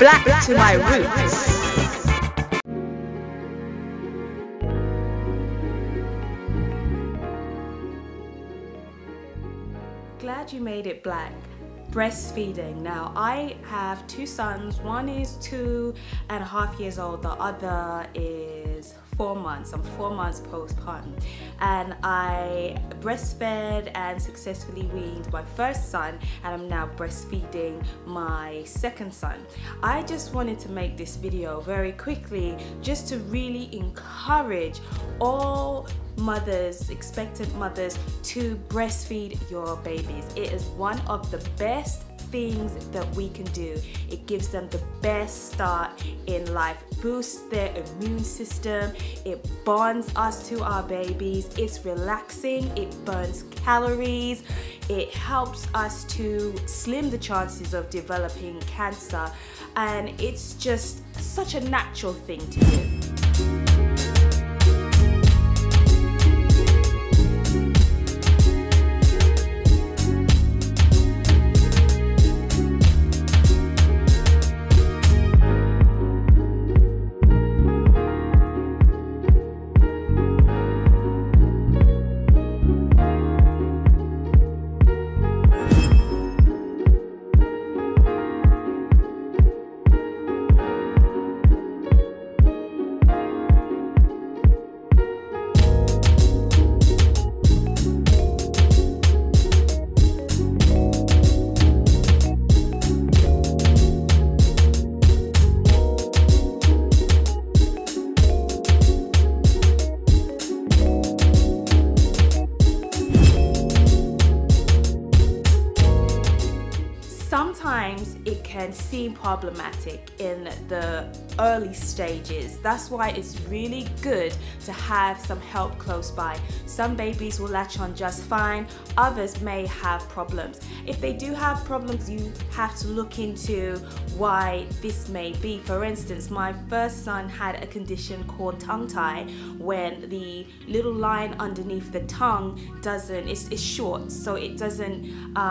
Black to my roots. Glad you made it black. Breastfeeding. Now, I have two sons. One is 2.5 years old. The other is 4 months. I'm 4 months postpartum. And I breastfed and successfully weaned my first son, and I'm now breastfeeding my second son. I just wanted to make this video very quickly just to really encourage all mothers, expectant mothers, to breastfeed your babies. It is one of the best things that we can do. It gives them the best start in life, boosts their immune system, it bonds us to our babies, it's relaxing, it burns calories, it helps us to slim the chances of developing cancer, and it's just such a natural thing to do. Sometimes it can seem problematic in the early stages. That's why it's really good to have some help close by. Some babies will latch on just fine, others may have problems. If they do have problems, you have to look into why this may be. For instance, my first son had a condition called tongue tie, when the little line underneath the tongue it's short, so it doesn't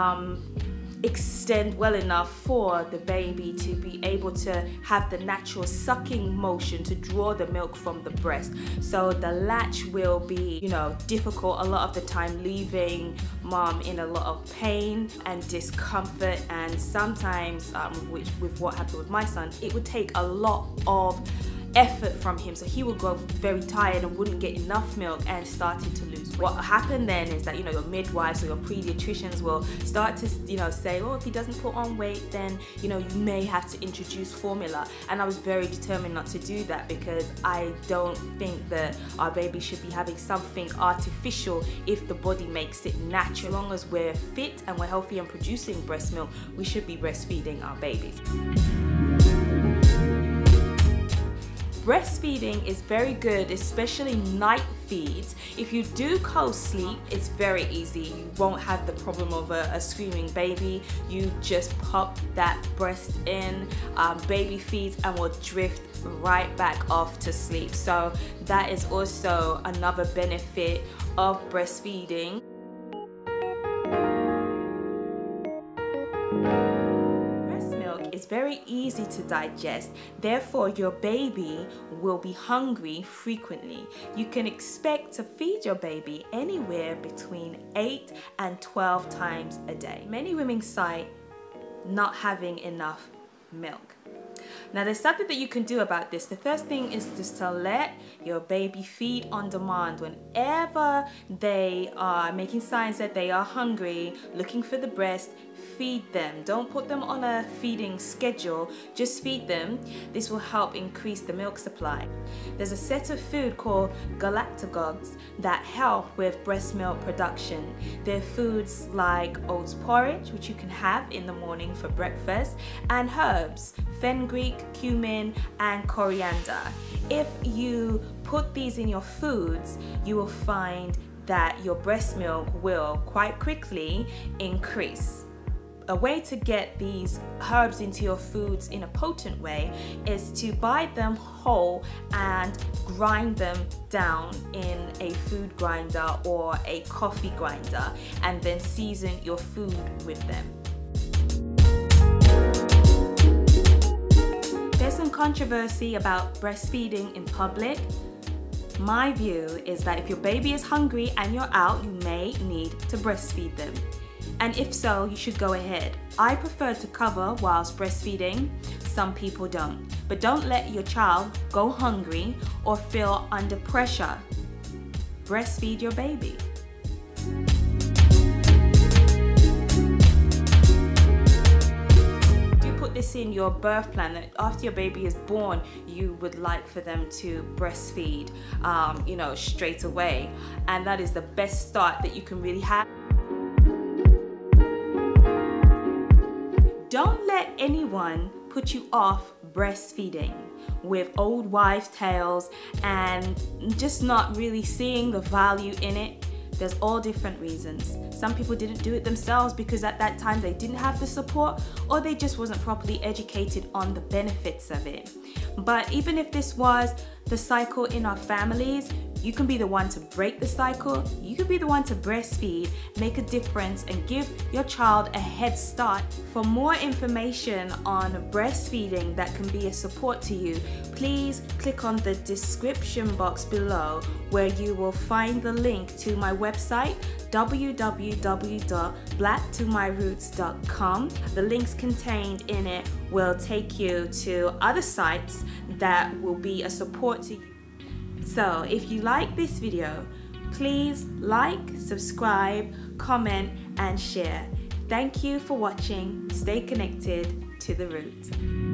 extend well enough for the baby to be able to have the natural sucking motion to draw the milk from the breast. So the latch will be, difficult a lot of the time, leaving mom in a lot of pain and discomfort. And sometimes with what happened with my son, it would take a lot of effort from him, so he would grow very tired and wouldn't get enough milk and started to lose weight. What happened then is that your midwives or your pediatricians will start to say, oh, if he doesn't put on weight, then you may have to introduce formula. And I was very determined not to do that, because I don't think that our baby should be having something artificial if the body makes it natural. As long as we're fit and we're healthy and producing breast milk, we should be breastfeeding our babies. Breastfeeding is very good, especially night feeds. If you do co-sleep, it's very easy. You won't have the problem of a screaming baby. You just pop that breast in, baby feeds, and will drift right back off to sleep. So that is also another benefit of breastfeeding. It's very easy to digest, therefore your baby will be hungry frequently. You can expect to feed your baby anywhere between 8 and 12 times a day. Many women cite not having enough milk. Now, there's something that you can do about this. The first thing is just to let your baby feed on demand. Whenever they are making signs that they are hungry, looking for the breast, feed them. Don't put them on a feeding schedule, just feed them. This will help increase the milk supply. There's a set of food called galactagogues that help with breast milk production. They're foods like oats porridge, which you can have in the morning for breakfast, and herbs, fenugreek, cumin, and coriander. If you put these in your foods, you will find that your breast milk will quite quickly increase. A way to get these herbs into your foods in a potent way is to buy them whole and grind them down in a food grinder or a coffee grinder, and then season your food with them. controversy about breastfeeding in public. My view is that if your baby is hungry and you're out, you may need to breastfeed them. And if so, you should go ahead. I prefer to cover whilst breastfeeding. Some people don't. But don't let your child go hungry or feel under pressure. Breastfeed your baby. Put this in your birth plan that after your baby is born, you would like for them to breastfeed, straight away. And that is the best start that you can really have. Don't let anyone put you off breastfeeding with old wives' tales and just not really seeing the value in it. There's all different reasons. Some people didn't do it themselves because at that time they didn't have the support, or they just wasn't properly educated on the benefits of it. But even if this was the cycle in our families, you can be the one to break the cycle. You can be the one to breastfeed, make a difference, and give your child a head start. For more information on breastfeeding that can be a support to you, please click on the description box below, where you will find the link to my website, www.blacktomyroots.com. The links contained in it will take you to other sites that will be a support to you. So if you like this video, please like, subscribe, comment, and share. Thank you for watching. Stay connected to the roots.